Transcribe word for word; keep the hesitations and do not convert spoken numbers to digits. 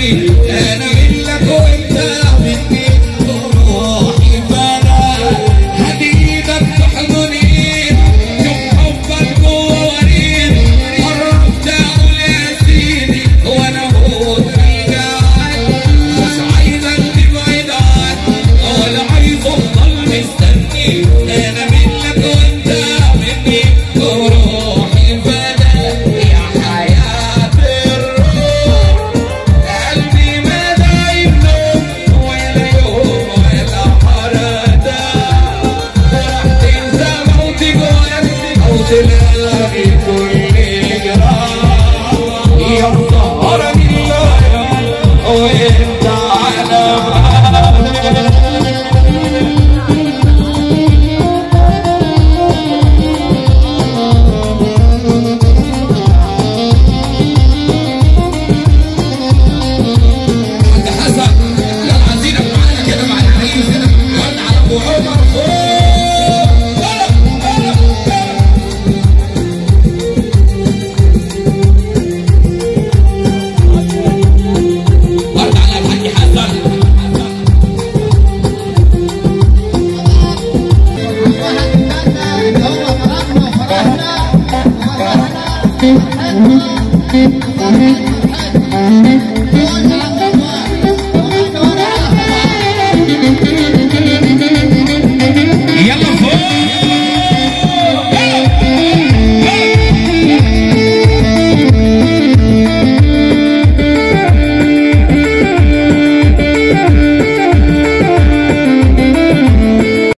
مستني انا منك وانت مني روحي فانا حديدك تحضني شوف حبك جوه وريد قربت اقول يا سيدي وانا موت في جاعك مش عايزك تبعد عني ولا عايز افضل مستني انا منك وانت مني روحي فانا يا حياة الروح قلبي ما دايم نوم ولا يوم ولا حرده راح تنسى موتي جواك او تلاقي كل جراح يا سهرة بالله